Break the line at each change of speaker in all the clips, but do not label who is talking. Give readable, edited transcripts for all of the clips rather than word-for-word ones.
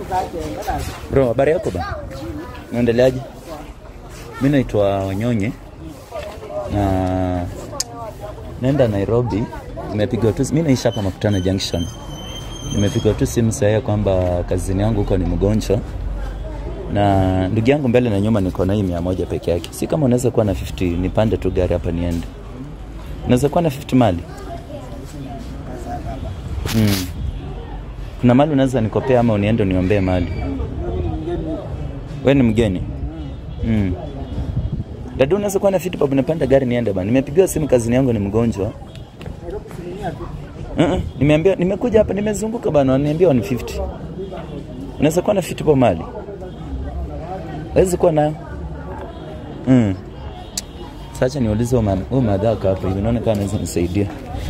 Bro, habari yako ba? Unaendeleaje? Mimi naitwa Nyinyi. Na naenda Nairobi. Nimepiga tu, mimi naishi hapa Makutano Junction. Nimepiga tu simu sasa kwamba kazini yangu huko ni mgonjwa. Na ndugu yangu mbele na nyuma niko na hii 100 peke yake. Si kama unaweza kuwa na 50 nipande tu gari hapa niende. Unaweza kuwa na 50 mali? Kuna mali unaweza nikopea ama uniende uniombee mali? Wewe ni mgeni? Dada unaweza kuwa na 50 babu nipande gari niende bana. Nimepigiwa simu kazini yangu ni mgonjwa. Nimeambia nimekuja hapa nimezunguka bana wananiambia 150. Unaweza kuwa na 50 kwa mali? Hawezi kuwa nayo. Sasa niulize huyu madhaka hapa hivi naona kama anaweza nisaidia.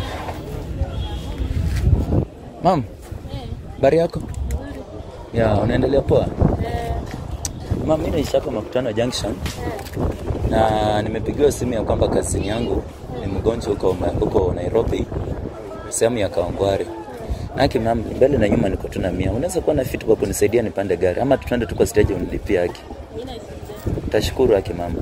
Mam. Habari yako? Ya, unaendelea poa? Mam, mimi naishi hapa Makutano Junction. Na nimepigiwa simu ya kwamba kazini yangu ni mgonjwa huko Nairobi. Sehemu ya Kawangware. Naki mam, mbele na nyuma niko tu na 100. Unaweza kuwa na fit kwa kunisaidia nipande gari ama tuende tu kwa stage unilipia haki? Tashukuru haki mama.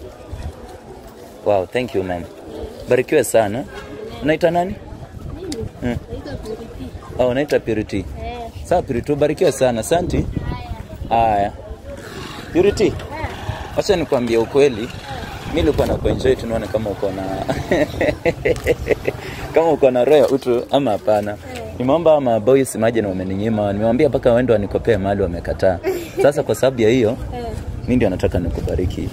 Wow, thank you mama. Barikiwe sana. Unaita nani?
Naitwa Purity.
Unaita Purity. Sawa Purity, barikiwe sana. Asante. Haya. Purity. Acha nikwambie ukweli. Mimi nilikuwa na kuenjoy tunaona kama uko na kama uko na roho utu ama hapana. Nimeomba ama boys imagine wameninyima. Nimemwambia mpaka waende wanikopee mali wamekataa. Sasa kwa sababu ya hiyo mimi ndio nataka nikubariki.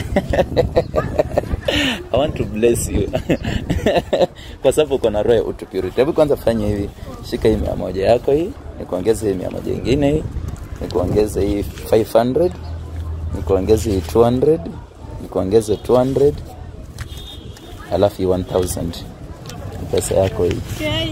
I want to bless you. Kwa sababu uko na roho utu Purity. Hebu kwanza fanya hivi. Shika hii 100 yako hii, nikuongeze hii 100 nyingine hii, nikuongeze hii 500, nikuongeze hii 200, nikuongeze 200. Alafu 1000. Pesa yako hii.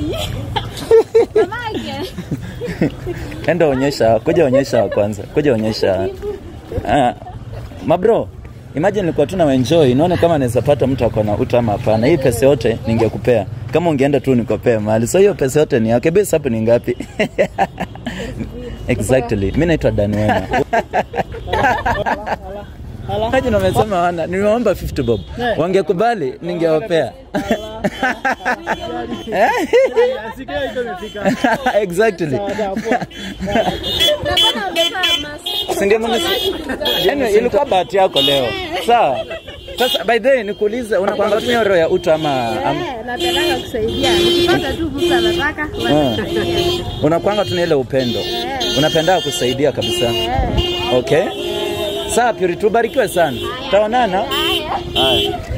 Mamake.
Enda onyesha, kuja onyesha kwanza. Kuja onyesha. Mabro, imagine nilikuwa tu na enjoy. Naona kama naweza pata mtu akona uta ama hapana. Hii pesa yote ningekupea. Kama ungeenda tu nikopea mali. So hiyo pesa yote ni yake. Base hapo ni ngapi? Exactly. Mimi naitwa Danwema. Haji na umesema wana. Nimeomba 50 bob. Wangekubali ningewapea. Exactly. Sindio mwana. Yaani ilikuwa bahati yako leo. Sawa. Sasa by the way nikuulize unakwanga tu roho ya utu ama
nataka kusaidia. Nikipata tu mtu anataka kusaidia.
Unakwanga tu ile upendo. Unapenda kusaidia kabisa. Okay? Sawa Purity, barikiwe sana. Taonana. Haya.